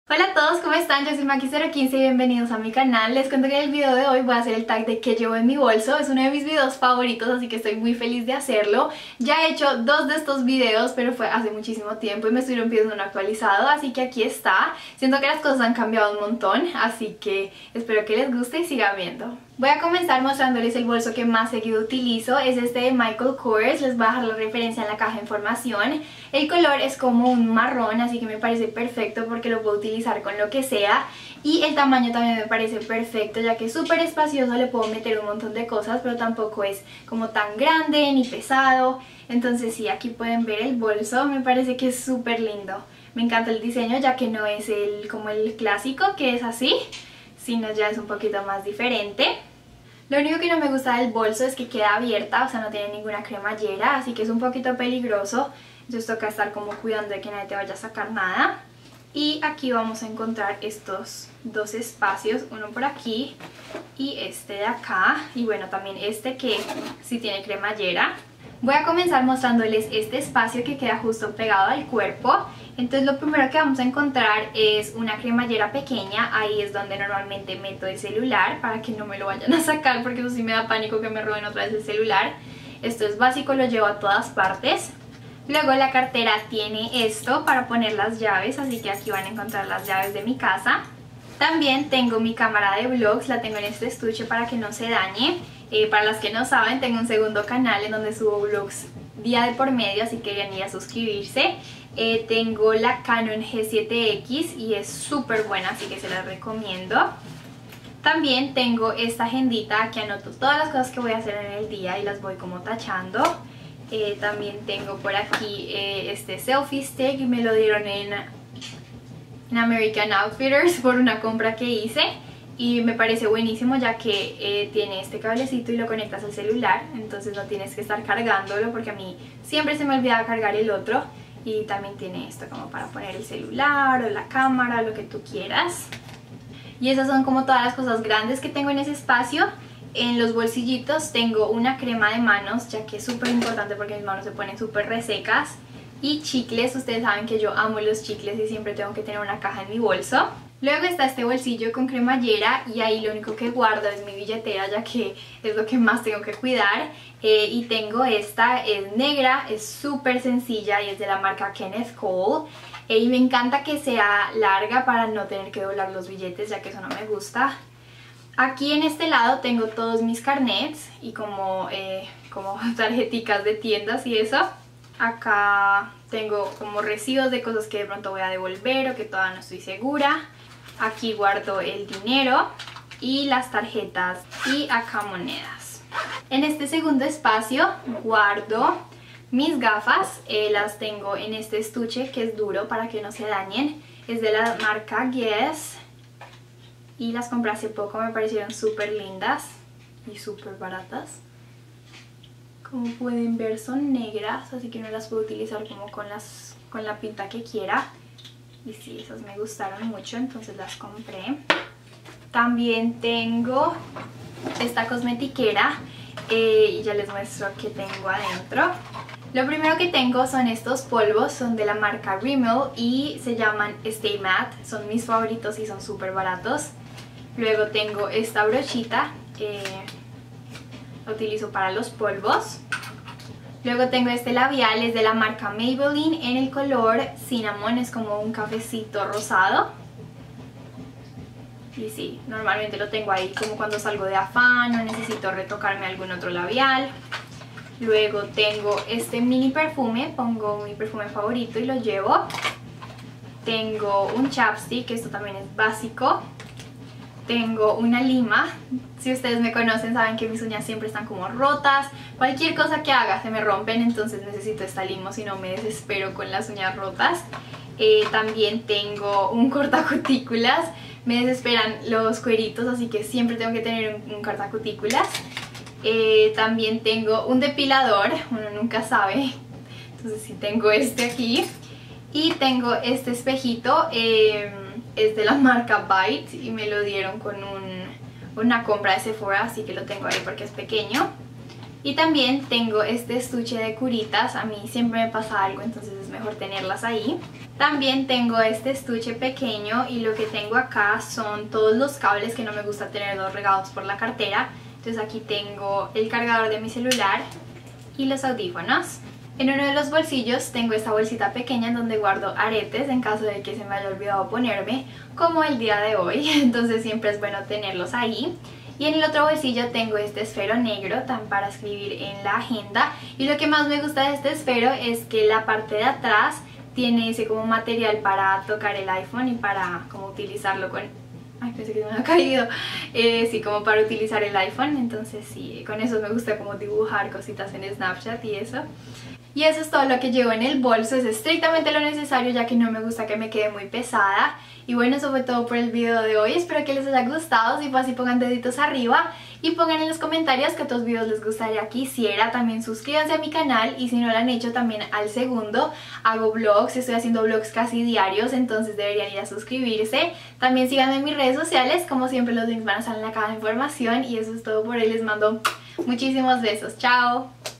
Hola a todos, ¿cómo están? Yo soy Maki015 y bienvenidos a mi canal. Les cuento que en el video de hoy voy a hacer el tag de qué llevo en mi bolso. Es uno de mis videos favoritos, así que estoy muy feliz de hacerlo. Ya he hecho dos de estos videos, pero fue hace muchísimo tiempo y me estuvieron pidiendo uno actualizado, así que aquí está. Siento que las cosas han cambiado un montón, así que espero que les guste y sigan viendo. Voy a comenzar mostrándoles el bolso que más seguido utilizo. Es este de Michael Kors, les voy a dejar la referencia en la caja de información. El color es como un marrón, así que me parece perfecto porque lo puedo utilizar con lo que sea. Y el tamaño también me parece perfecto, ya que es súper espacioso, le puedo meter un montón de cosas, pero tampoco es como tan grande ni pesado. Entonces sí, aquí pueden ver el bolso, me parece que es súper lindo. Me encanta el diseño, ya que no es como el clásico, que es así, sino ya es un poquito más diferente. Lo único que no me gusta del bolso es que queda abierta, o sea, no tiene ninguna cremallera, así que es un poquito peligroso. Entonces toca estar como cuidando de que nadie te vaya a sacar nada. Y aquí vamos a encontrar estos dos espacios, uno por aquí y este de acá. Y bueno, también este que sí tiene cremallera. Voy a comenzar mostrándoles este espacio que queda justo pegado al cuerpo. Entonces lo primero que vamos a encontrar es una cremallera pequeña. Ahí es donde normalmente meto el celular para que no me lo vayan a sacar, porque eso sí me da pánico que me roben otra vez el celular. Esto es básico, lo llevo a todas partes. Luego la cartera tiene esto para poner las llaves, así que aquí van a encontrar las llaves de mi casa. También tengo mi cámara de vlogs, la tengo en este estuche para que no se dañe. Para las que no saben, tengo un segundo canal en donde subo vlogs día de por medio, así que querían ir a suscribirse. Tengo la Canon G7X y es súper buena, así que se las recomiendo. También tengo esta agendita que anoto todas las cosas que voy a hacer en el día y las voy como tachando. También tengo por aquí este selfie stick, me lo dieron en American Outfitters por una compra que hice. Y me parece buenísimo, ya que tiene este cablecito y lo conectas al celular, entonces no tienes que estar cargándolo, porque a mí siempre se me olvida cargar el otro. Y también tiene esto como para poner el celular o la cámara, lo que tú quieras. Y esas son como todas las cosas grandes que tengo en ese espacio. En los bolsillitos tengo una crema de manos, ya que es súper importante porque mis manos se ponen súper resecas. Y chicles, ustedes saben que yo amo los chicles y siempre tengo que tener una caja en mi bolso. Luego está este bolsillo con cremallera y ahí lo único que guardo es mi billetera, ya que es lo que más tengo que cuidar. Y tengo esta, es negra, es súper sencilla y es de la marca Kenneth Cole. Y me encanta que sea larga para no tener que doblar los billetes, ya que eso no me gusta. Aquí en este lado tengo todos mis carnets y como tarjeticas de tiendas y eso. Acá tengo como recibos de cosas que de pronto voy a devolver o que todavía no estoy segura. Aquí guardo el dinero y las tarjetas y acá monedas. En este segundo espacio guardo mis gafas, las tengo en este estuche que es duro para que no se dañen. Es de la marca Guess y las compré hace poco, me parecieron súper lindas y súper baratas. Como pueden ver son negras, así que no las puedo utilizar como con la pinta que quiera. Y sí, esas me gustaron mucho, entonces las compré. También tengo esta cosmetiquera y ya les muestro qué tengo adentro. Lo primero que tengo son estos polvos, son de la marca Rimmel y se llaman Stay Matte. Son mis favoritos y son súper baratos. Luego tengo esta brochita, la utilizo para los polvos. Luego tengo este labial, es de la marca Maybelline en el color Cinnamon, es como un cafecito rosado. Y sí, normalmente lo tengo ahí como cuando salgo de afán o necesito retocarme algún otro labial. Luego tengo este mini perfume, pongo mi perfume favorito y lo llevo. Tengo un chapstick, esto también es básico. Tengo una lima, si ustedes me conocen saben que mis uñas siempre están como rotas. Cualquier cosa que haga se me rompen, entonces necesito esta lima, si no me desespero con las uñas rotas. También tengo un cortacutículas, me desesperan los cueritos, así que siempre tengo que tener un cortacutículas. También tengo un depilador, uno nunca sabe, entonces sí tengo este aquí. Y tengo este espejito, es de la marca Byte y me lo dieron con una compra de Sephora, así que lo tengo ahí porque es pequeño. Y también tengo este estuche de curitas, a mí siempre me pasa algo, entonces es mejor tenerlas ahí. También tengo este estuche pequeño y lo que tengo acá son todos los cables que no me gusta tenerlos regados por la cartera. Entonces aquí tengo el cargador de mi celular y los audífonos. En uno de los bolsillos tengo esta bolsita pequeña en donde guardo aretes en caso de que se me haya olvidado ponerme, como el día de hoy, entonces siempre es bueno tenerlos ahí. Y en el otro bolsillo tengo este esfero negro para escribir en la agenda. Y lo que más me gusta de este esfero es que la parte de atrás tiene ese como material para tocar el iPhone y para como utilizarlo con... Ay, pensé que me había caído. Sí, como para utilizar el iPhone. Entonces sí, con eso me gusta como dibujar cositas en Snapchat y eso. Y eso es todo lo que llevo en el bolso, es estrictamente lo necesario ya que no me gusta que me quede muy pesada. Y bueno, eso fue todo por el video de hoy, espero que les haya gustado, si fue así pongan deditos arriba y pongan en los comentarios qué otros videos les gustaría que hiciera. También suscríbanse a mi canal y si no lo han hecho también al segundo. Hago vlogs, estoy haciendo vlogs casi diarios, entonces deberían ir a suscribirse. También síganme en mis redes sociales, como siempre los links van a estar en la caja de información. Y eso es todo por hoy, les mando muchísimos besos, chao.